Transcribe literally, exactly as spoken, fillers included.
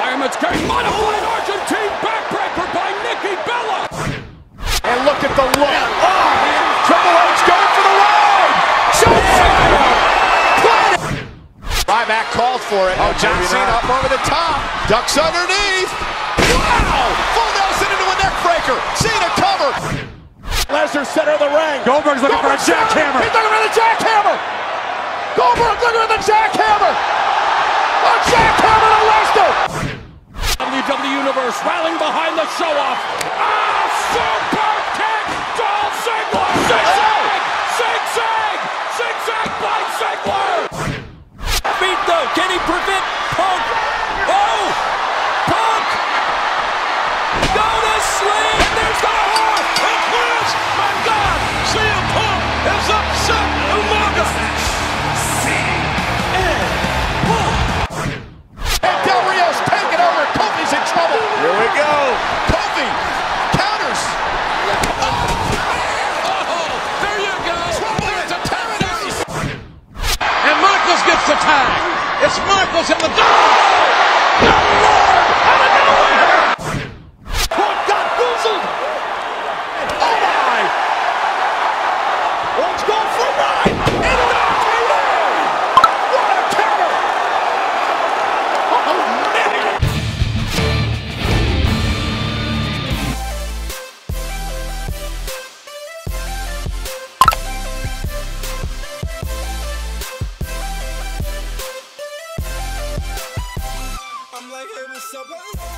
Fireman's carry, modified Argentine backbreaker by Nikki Bella. And look at the look. Oh, Triple H going for the ride. Ryback called for it. Oh, John Cena up over the top. Ducks underneath. Wow! Full Nelson into a neck breaker. Cena cover. Lesnar center of the ring. Goldberg's looking Goldberg for a jackhammer. He's looking for the jackhammer. Goldberg looking for the jackhammer. A jackhammer to Lesnar. W W E Universe rallying behind the show-off. Ah, super kick. Dolph Ziggler. Zigzag. Zigzag. Zigzag by Ziggler. Beat though. Can he prevent Punk? Oh! Punk! Go to sleep! And there's the horse! Punk wins! My God! C M Punk has upset Umaga! And Del Rio's taking over. Kofi's in trouble. Here we go. Kofi counters. Oh! There you go! There's a tap. And Michaels gets the tag. It's Michaels in the door. The Lord out of nowhere. Punk got boozled. Oh my! Let's go for a ride. And knocked it in. What a counter! Oh man! I'm like, hey, what's up?